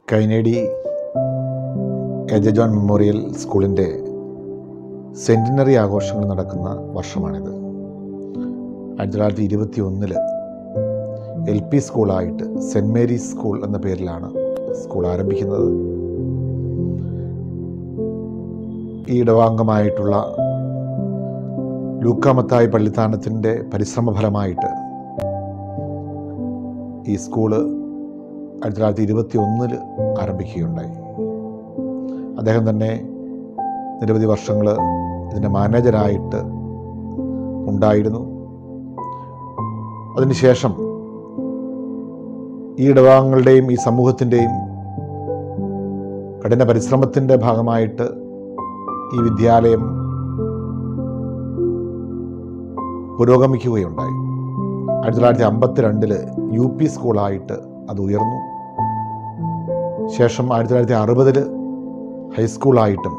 കൈനേടി A J. John memorial സ്കൂളിൻ്റെ centenary ആഘോഷങ്ങൾ നടക്കുന്ന വർഷമാണിത്. 1921 LP സ്കൂളായിട്ട് സെൻറ്റ് മേരീസ് സ്കൂൾ എന്ന പേരിലാണ് സ്കൂൾ ആരംഭിക്കുന്നത്. ഈ ഇടവാംഗമായിട്ടുള്ള ലൂക്കാ മത്തായി പള്ളിത്താനത്തിൻ്റെ പരിശ്രമഫലമായിട്ട് ഈ സ്കൂള് 1921 ആരംഭിക്കുകയുണ്ടായി. അദ്ദേഹം തന്നെ നിരവധി വർഷങ്ങൾ ഇതിൻ്റെ മാനേജരായിട്ട് ഉണ്ടായിരുന്നു. അതിനുശേഷം ഈ ഇടവാംഗങ്ങളുടെയും ഈ സമൂഹത്തിൻ്റെയും കഠിന പരിശ്രമത്തിൻ്റെ ഭാഗമായിട്ട് ഈ വിദ്യാലയം പുരോഗമിക്കുകയുണ്ടായി. 1952 UP സ്കൂളായിട്ട് അത് ഉയർന്നു. ശേഷം 1960 ഹൈസ്കൂളായിട്ടും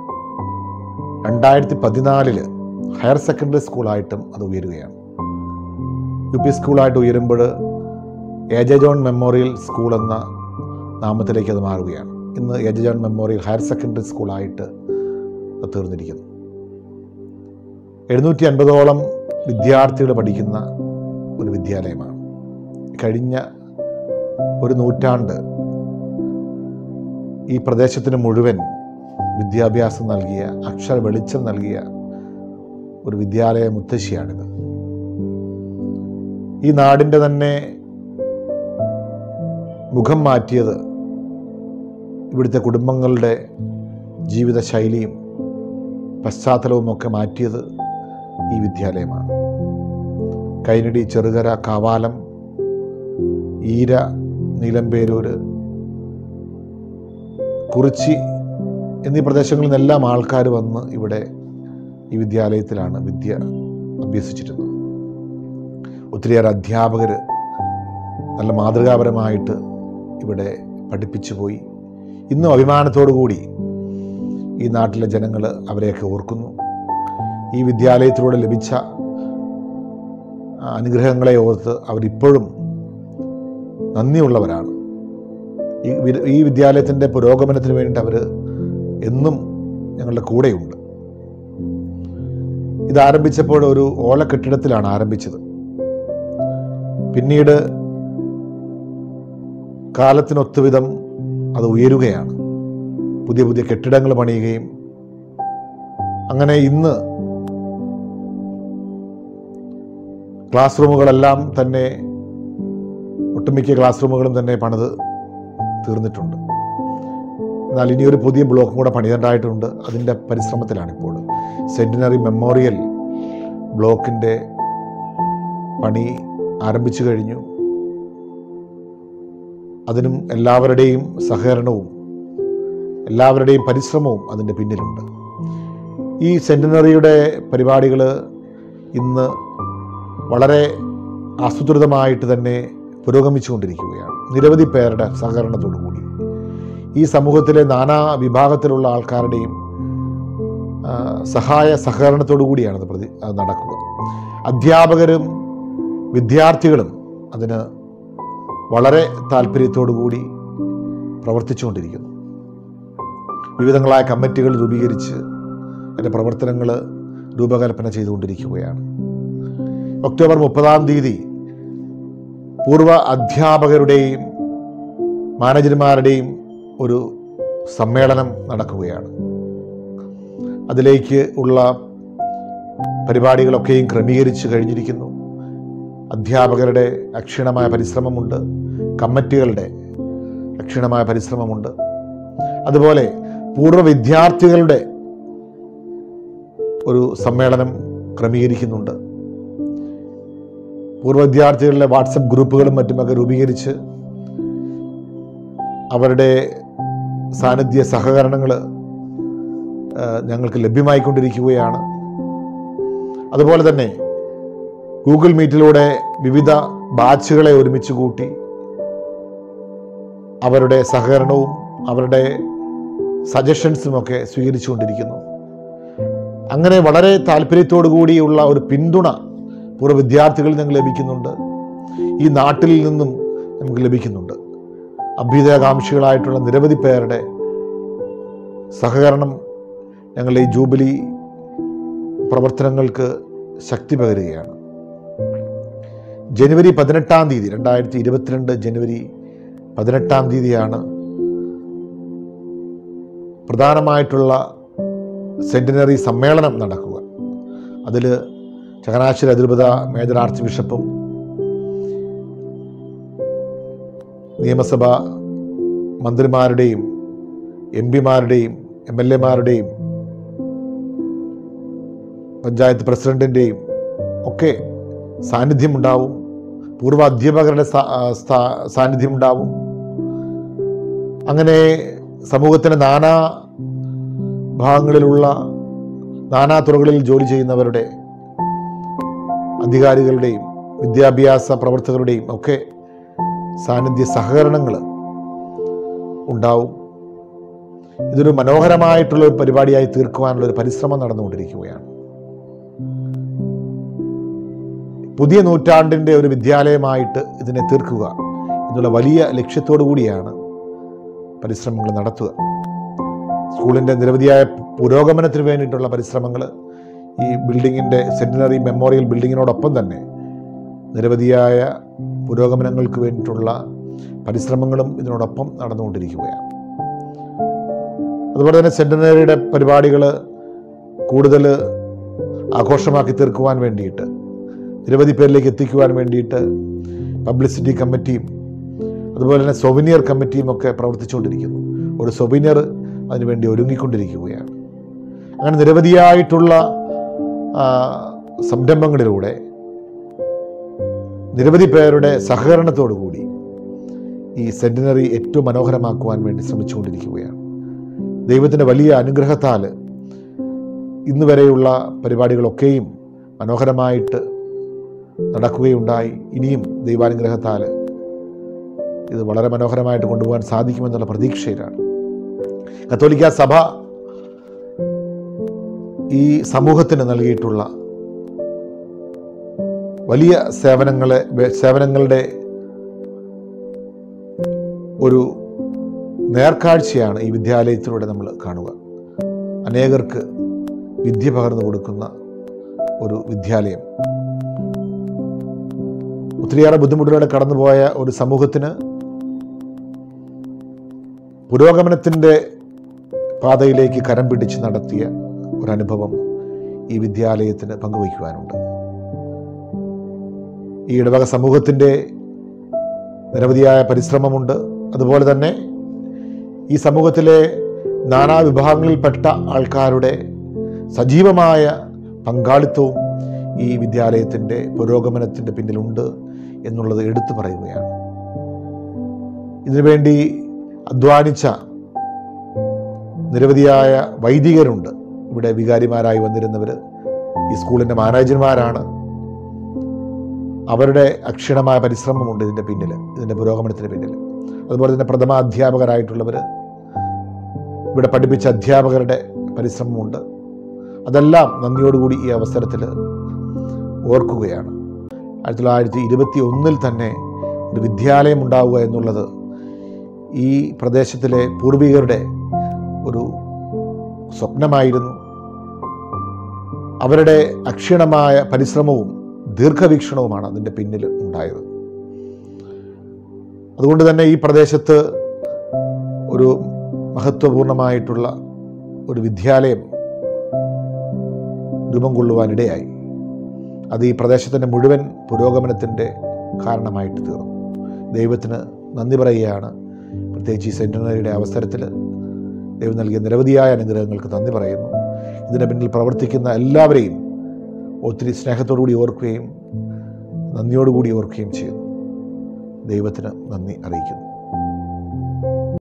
2014 ഹയർ സെക്കൻഡറി സ്കൂളായിട്ടും അത് ഉയരുകയാണ്. UP സ്കൂളായിട്ട് ഉയരുമ്പോൾ എ.ജെ. ജോൺ മെമ്മോറിയൽ സ്കൂൾ എന്ന നാമത്തിലേക്ക് അത് മാറുകയാണ്. ഇന്ന് A J. John memorial higher secondary സ്കൂളായിട്ട് അത് തീർന്നിരിക്കുന്നു. 750ഓളം വിദ്യാർത്ഥികൾ പഠിക്കുന്ന ഒരു വിദ്യാലയമാണ്. കഴിഞ്ഞ ഒരു നൂറ്റാണ്ട് ഈ പ്രദേശത്തിന് മുഴുവൻ വിദ്യാഭ്യാസം നൽകിയ, അക്ഷര വെളിച്ചം നൽകിയ ഒരു വിദ്യാലയ മുത്തശ്ശിയാണിത്. ഈ നാടിൻ്റെ തന്നെ മുഖം മാറ്റിയത് ഇവിടുത്തെ കുടുംബങ്ങളുടെ ജീവിതശൈലിയും പശ്ചാത്തലവുമൊക്കെ മാറ്റിയത് ഈ വിദ്യാലയമാണ്. കൈനടി, ചെറുകര, കാവാലം, ഈര, നീലമ്പേരൂര്, കുറിച്ചി എന്നീ പ്രദേശങ്ങളിൽ നിന്നെല്ലാം ആൾക്കാർ വന്ന് ഇവിടെ ഈ വിദ്യാലയത്തിലാണ് വിദ്യ അഭ്യസിച്ചിരുന്നത്. ഒത്തിരിയേറെ അധ്യാപകർ നല്ല മാതൃകാപരമായിട്ട് ഇവിടെ പഠിപ്പിച്ചു പോയി. ഇന്നും അഭിമാനത്തോടു കൂടി ഈ നാട്ടിലെ ജനങ്ങൾ അവരെയൊക്കെ ഓർക്കുന്നു. ഈ വിദ്യാലയത്തിലൂടെ ലഭിച്ച അനുഗ്രഹങ്ങളെ ഓർത്ത് അവരിപ്പോഴും നന്ദിയുള്ളവരാണ്. ഈ വിദ്യാലയത്തിൻ്റെ പുരോഗമനത്തിന് വേണ്ടിയിട്ട് അവർ എന്നും ഞങ്ങളുടെ കൂടെയുണ്ട്. ഇതാരംഭിച്ചപ്പോൾ ഒരു ഓല കെട്ടിടത്തിലാണ് ആരംഭിച്ചത്. പിന്നീട് കാലത്തിനൊത്തുവിധം അത് ഉയരുകയാണ്. പുതിയ പുതിയ കെട്ടിടങ്ങൾ പണിയുകയും അങ്ങനെ ഇന്ന് ക്ലാസ് റൂമുകളെല്ലാം തന്നെ, ഒട്ടുമിക്ക ക്ലാസ് റൂമുകളും തന്നെ പണിത് തീർന്നിട്ടുണ്ട്. എന്നാൽ ഇനിയൊരു പുതിയ ബ്ലോക്കും കൂടെ പണിതേണ്ടതായിട്ടുണ്ട്. അതിൻ്റെ പരിശ്രമത്തിലാണിപ്പോൾ. സെൻറ്റിനറി മെമ്മോറിയൽ ബ്ലോക്കിൻ്റെ പണി ആരംഭിച്ചു കഴിഞ്ഞു. അതിനും എല്ലാവരുടെയും സഹകരണവും എല്ലാവരുടെയും പരിശ്രമവും അതിൻ്റെ പിന്നിലുണ്ട്. ഈ സെൻറ്റിനറിയുടെ പരിപാടികൾ ഇന്ന് വളരെ ആസൂത്രിതമായിട്ട് തന്നെ പുരോഗമിച്ചുകൊണ്ടിരിക്കുകയാണ്. നിരവധി പേരുടെ സഹകരണത്തോടു കൂടി ഈ സമൂഹത്തിലെ നാനാ വിഭാഗത്തിലുള്ള ആൾക്കാരുടെയും സഹകരണത്തോടു കൂടിയാണ് അത് നടക്കുക. അധ്യാപകരും വിദ്യാർത്ഥികളും അതിന് വളരെ താല്പര്യത്തോടു കൂടി പ്രവർത്തിച്ചുകൊണ്ടിരിക്കുന്നു. വിവിധങ്ങളായ കമ്മിറ്റികൾ രൂപീകരിച്ച് അതിൻ്റെ പ്രവർത്തനങ്ങൾ രൂപകൽപ്പന ചെയ്തുകൊണ്ടിരിക്കുകയാണ്. ഒക്ടോബർ 30 പൂർവ്വ അധ്യാപകരുടെയും മാനേജർമാരുടെയും ഒരു സമ്മേളനം നടക്കുകയാണ്. അതിലേക്ക് ഉള്ള പരിപാടികളൊക്കെയും ക്രമീകരിച്ച് കഴിഞ്ഞിരിക്കുന്നു. അധ്യാപകരുടെ അക്ഷീണമായ പരിശ്രമമുണ്ട്, കമ്മിറ്റികളുടെ അക്ഷീണമായ പരിശ്രമമുണ്ട്. അതുപോലെ പൂർവ്വ വിദ്യാർത്ഥികളുടെ ഒരു സമ്മേളനം ക്രമീകരിക്കുന്നുണ്ട്. പൂർവ്വ വിദ്യാർത്ഥികളുടെ വാട്സപ്പ് ഗ്രൂപ്പുകളും മറ്റുമൊക്കെ രൂപീകരിച്ച് അവരുടെ സാന്നിധ്യ സഹകരണങ്ങൾ ഞങ്ങൾക്ക് ലഭ്യമായിക്കൊണ്ടിരിക്കുകയാണ്. അതുപോലെ തന്നെ ഗൂഗിൾ മീറ്റിലൂടെ വിവിധ ബാച്ചുകളെ ഒരുമിച്ച് കൂട്ടി അവരുടെ സഹകരണവും അവരുടെ സജഷൻസുമൊക്കെ സ്വീകരിച്ചുകൊണ്ടിരിക്കുന്നു. അങ്ങനെ വളരെ താല്പര്യത്തോടു കൂടിയുള്ള ഒരു പിന്തുണ പൂർവ്വ വിദ്യാർത്ഥികളിൽ നിന്ന് ലഭിക്കുന്നുണ്ട്. ഈ നാട്ടിൽ നിന്നും നമുക്ക് ലഭിക്കുന്നുണ്ട്. അഭ്യുദയകാംക്ഷികളായിട്ടുള്ള നിരവധി പേരുടെ സഹകരണം ഞങ്ങളുടെ ഈ ജൂബിലി പ്രവർത്തനങ്ങൾക്ക് ശക്തി പകരുകയാണ്. ജനുവരി 18-ാം തീയതി 2022 ജനുവരി 18-ാം തീയതിയാണ് പ്രധാനമായിട്ടുള്ള സെന്റിനറി സമ്മേളനം നടക്കുക. അതിൽ ചങ്ങനാശ്ശേരി അതിരൂപത മേജർ ആർച്ച് ബിഷപ്പും നിയമസഭ മന്ത്രിമാരുടെയും MP-മാരുടെയും MLA-മാരുടെയും പഞ്ചായത്ത് പ്രസിഡന്റിൻ്റെയും ഒക്കെ സാന്നിധ്യമുണ്ടാവും. പൂർവ്വ അധ്യാപകരുടെ സാന്നിധ്യമുണ്ടാവും. അങ്ങനെ സമൂഹത്തിൻ്റെ നാനാ ഭാഗങ്ങളിലുള്ള നാനാ തുറകളിൽ ജോലി ചെയ്യുന്നവരുടെ, അധികാരികളുടെയും വിദ്യാഭ്യാസ പ്രവർത്തകരുടെയും ഒക്കെ സാന്നിധ്യ സഹകരണങ്ങൾ ഉണ്ടാവും. ഇതൊരു മനോഹരമായിട്ടുള്ള ഒരു പരിപാടിയായി തീർക്കുവാനുള്ള ഒരു പരിശ്രമം നടന്നുകൊണ്ടിരിക്കുകയാണ്. പുതിയ നൂറ്റാണ്ടിൻ്റെ ഒരു വിദ്യാലയമായിട്ട് ഇതിനെ തീർക്കുക എന്നുള്ള വലിയ ലക്ഷ്യത്തോടു കൂടിയാണ് പരിശ്രമങ്ങൾ നടത്തുക. സ്കൂളിൻ്റെ നിരവധിയായ പുരോഗമനത്തിന് വേണ്ടിയിട്ടുള്ള പരിശ്രമങ്ങൾ ഈ ബിൽഡിങ്ങിൻ്റെ സെന്റിനറി മെമ്മോറിയൽ ബിൽഡിങ്ങിനോടൊപ്പം തന്നെ നിരവധിയായ പുരോഗമനങ്ങൾക്ക് വേണ്ടിയിട്ടുള്ള പരിശ്രമങ്ങളും ഇതിനോടൊപ്പം നടന്നുകൊണ്ടിരിക്കുകയാണ്. അതുപോലെ തന്നെ സെന്റിനറിയുടെ പരിപാടികൾ കൂടുതൽ ആഘോഷമാക്കി തീർക്കുവാൻ വേണ്ടിയിട്ട്, നിരവധി പേരിലേക്ക് എത്തിക്കുവാൻ വേണ്ടിയിട്ട് പബ്ലിസിറ്റി കമ്മിറ്റിയും അതുപോലെ തന്നെ സൊവനിയർ കമ്മിറ്റിയും ഒക്കെ പ്രവർത്തിച്ചുകൊണ്ടിരിക്കുന്നു. ഒരു സൊവനിയർ അതിനുവേണ്ടി ഒരുങ്ങിക്കൊണ്ടിരിക്കുകയാണ്. അങ്ങനെ നിരവധിയായിട്ടുള്ള സംരംഭങ്ങളിലൂടെ നിരവധി പേരുടെ സഹകരണത്തോടു കൂടി ഈ സെന്റിനറി ഏറ്റവും മനോഹരമാക്കുവാൻ വേണ്ടി ശ്രമിച്ചുകൊണ്ടിരിക്കുകയാണ്. ദൈവത്തിൻ്റെ വലിയ അനുഗ്രഹത്താൽ ഇന്ന് വരെയുള്ള പരിപാടികളൊക്കെയും മനോഹരമായിട്ട് നടക്കുകയുണ്ടായി. ഇനിയും ദൈവാനുഗ്രഹത്താൽ ഇത് വളരെ മനോഹരമായിട്ട് കൊണ്ടുപോകാൻ സാധിക്കുമെന്നുള്ള പ്രതീക്ഷയിലാണ്. കത്തോലിക്ക സഭ ഈ സമൂഹത്തിന് നൽകിയിട്ടുള്ള വലിയ സേവനങ്ങളുടെ ഒരു നേർക്കാഴ്ചയാണ് ഈ വിദ്യാലയത്തിലൂടെ നമ്മൾ കാണുക. അനേകർക്ക് വിദ്യ പകർന്നു കൊടുക്കുന്ന ഒരു വിദ്യാലയം. ഒത്തിരിയേറെ ബുദ്ധിമുട്ടിലൂടെ കടന്നുപോയ ഒരു സമൂഹത്തിന് പുരോഗമനത്തിൻ്റെ പാതയിലേക്ക് കരം പിടിച്ച് നടത്തിയ ഒരനുഭവം ഈ വിദ്യാലയത്തിന് പങ്കുവയ്ക്കുവാനുണ്ട്. ഈ ഇടവക സമൂഹത്തിൻ്റെ നിരവധിയായ പരിശ്രമമുണ്ട്. അതുപോലെ തന്നെ ഈ സമൂഹത്തിലെ നാനാ വിഭാഗങ്ങളിൽപ്പെട്ട ആൾക്കാരുടെ സജീവമായ പങ്കാളിത്തവും ഈ വിദ്യാലയത്തിൻ്റെ പുരോഗമനത്തിൻ്റെ പിന്നിലുണ്ട് എന്നുള്ളത് എടുത്തു പറയുകയാണ്. ഇതിനുവേണ്ടി അധ്വാനിച്ച നിരവധിയായ വൈദികരുണ്ട്. ഇവിടെ വികാരിമാരായി വന്നിരുന്നവർ ഈ സ്കൂളിൻ്റെ മാനേജർമാരാണ്. അവരുടെ അക്ഷീണമായ പരിശ്രമമുണ്ട് ഇതിൻ്റെ പിന്നിൽ, ഇതിൻ്റെ പുരോഗമനത്തിന് പിന്നിൽ. അതുപോലെ തന്നെ പ്രഥമ അധ്യാപകരായിട്ടുള്ളവർ, ഇവിടെ പഠിപ്പിച്ച അധ്യാപകരുടെ പരിശ്രമമുണ്ട്. അതെല്ലാം നന്ദിയോടുകൂടി ഈ അവസരത്തിൽ ഓർക്കുകയാണ്. 1921 തന്നെ ഒരു വിദ്യാലയം ഉണ്ടാവുക എന്നുള്ളത് ഈ പ്രദേശത്തിലെ പൂർവികരുടെ ഒരു സ്വപ്നമായിരുന്നു. അവരുടെ അക്ഷീണമായ പരിശ്രമവും ദീർഘവീക്ഷണവുമാണ് അതിൻ്റെ പിന്നിൽ ഉണ്ടായത്. അതുകൊണ്ട് തന്നെ ഈ പ്രദേശത്ത് ഒരു മഹത്വപൂർണമായിട്ടുള്ള ഒരു വിദ്യാലയം രൂപം കൊള്ളുവാനിടയായി. അത് ഈ പ്രദേശത്തിൻ്റെ മുഴുവൻ പുരോഗമനത്തിൻ്റെ കാരണമായിട്ട് തീർന്നു. ദൈവത്തിന് നന്ദി പറയുകയാണ്. പ്രത്യേകിച്ച് ഈ സെന്റിനറിയുടെ അവസരത്തിൽ ദൈവം നൽകിയ നിരവധിയായ അനുഗ്രഹങ്ങൾക്ക് നന്ദി പറയുന്നു. ഇതിന് പിന്നിൽ പ്രവർത്തിക്കുന്ന എല്ലാവരെയും ഒത്തിരി സ്നേഹത്തോടുകൂടി ഓർക്കുകയും നന്ദിയോടുകൂടി ഓർക്കുകയും ചെയ്യുന്നു. ദൈവത്തിന് നന്ദി അറിയിക്കുന്നു.